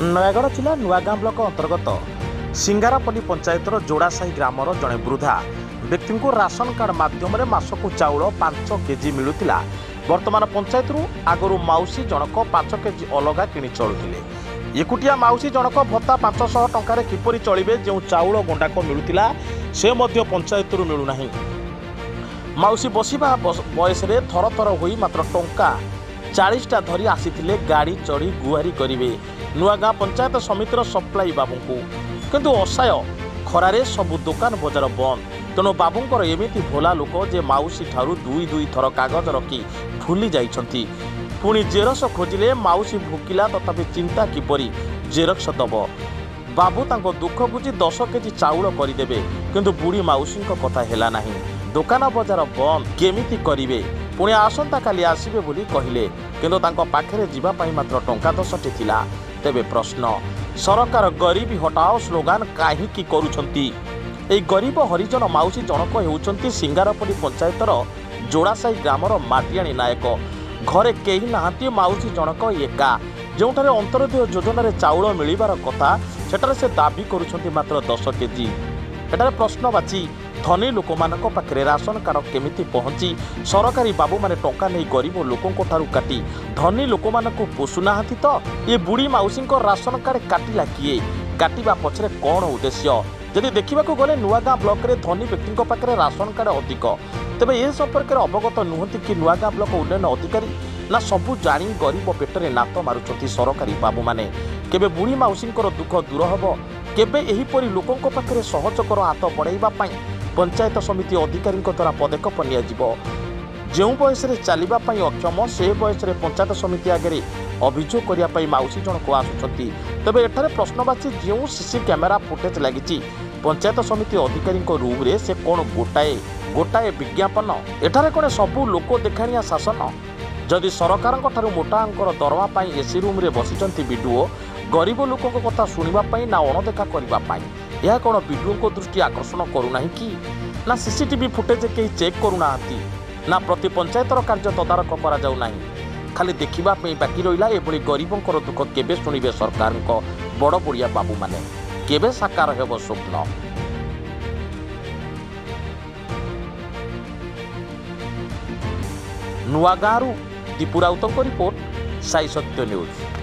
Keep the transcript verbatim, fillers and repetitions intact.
नयागढ़ जिला नुआगाँ ब्लॉक अंतर्गत सिंगारापल्ली पंचायतर जोड़ासाही ग्रामर जड़े वृद्धा व्यक्ति को राशन कार्ड माध्यम मासकु चाउल पांच केजी मिलुला। वर्तमान पंचायत आगु माउसी जनक पांच केजी अलगा किणी चलुले। एकुटिया माउसी जनक भत्ता पांच सौ टंकार किपरि चलिबे जो चाउल गंडाक मिलुला से मध्य पंचायत मिलूना। माउसी बसिबा बयस थर थर होई मात्र टंका चालीसटा धरी आसीथिले गाड़ी चढ़ी गुहारी करिवे नुआगाँ पंचायत समितिर सप्लाई बाबू को, किंतु असहाय खरारे सबु दुकान बजार बंद। तेणु बाबूंकर एमिति भोला लोक जे माउसी ठारू दुई दुई थर कागज रखी भूली जाइछंती। पुणी जेरक्स खोजिले माउसी भुकिला तथापि चिंता किपरि जेरक्स दब। बाबू तांको दुख बुझी दस केजी चाउल करदेवे, किंतु बुढ़ी माउसी कथा हेला नाही। दुकान बजार बंद केमिति करिवे, पुणी आसंता काली आसिबे बोली कहिले, किंतु तांको पाखरे जीवा पई मात्र टंका दसटी थिला। तेबे प्रश्न, सरकार गरीबी हटाओ स्लोगान काहीकि करूछंती? एई गरीब हरिजन माउसी जनक हेउछंती सिंगारापल्ली पंचायतर जोड़ासाही ग्रामर माटियाणी नायक। घरे केही नाहांती माउसी जनक एका, जोंठारे अंतरोदय योजन चाउल मिलिबार कथा सेठारे से दाबी करूछंती मात्र दस केजी। एटारे प्रश्नवाची धनी लोक मानक पाखरे राशन कार्ड केमिति पहुंची सरकारी बाबू माने टंका नहीं गरीब लोकों ठारू काटी धनी लोक मानक पोषुनाहांती। तो ये बुढ़ी माउसी राशन कार्ड काटिला किए? काटिबा पछरे कौन उद्देश्य? जदि देखा गले नुआगाँ ब्लॉक रे धनी व्यक्ति पाखे राशन कार्ड अधिक, तेबे ए संपर्क में अवगत नुहति कि नुआगाँ ब्लॉक उन्नयन अधिकारी ना सबू जाणी गरीब पेटरे नात मारुछंती सरकारी बाबू माने। केबे बुढ़ी माउसी दुख दूर हबो? केबे एहिपरि लोकों पाखे सहजकर हाथ बढ़ाइबा पई पंचायत समिति अधिकारी द्वारा पदक्षेप नियाजिबो? जो बयस चलने अक्षम से बयस पंचायत समिति आगे अभियोग करने माउसी जन को आसुंच। तेबे एठारे प्रश्नवाची जो सीसी कैमेरा फुटेज लगी पंचायत समिति अधिकारी रूम रे से कौन गोटाए गोटाए विज्ञापन? एठारे कौन सबू लोक देखाणिया शासन? जदि सरकार मोटा अंकर दरमा पाई एसी रूम रे बसिचंती विडुओ गरीब लोकों कथा शुणा ना अणदेखा करने, यह कौन विडुओं को दृष्टि आकर्षण करूना कि ना सीसीटीवी फुटेज कहीं चेक करूना, ना प्रति पंचायतर कार्य तदारक करा जाऊ नाही। खाली देखिबा पे बाकी रहिला एभली गरीबंकर दुख केबे शुणिबे सरकार बड़ बड़िया बाबू माने? केबे साकार हेबो स्वप्न? नुआगाँ दीपू राउतଙ୍କ रिपोर्ट, साई सत्य न्यूज।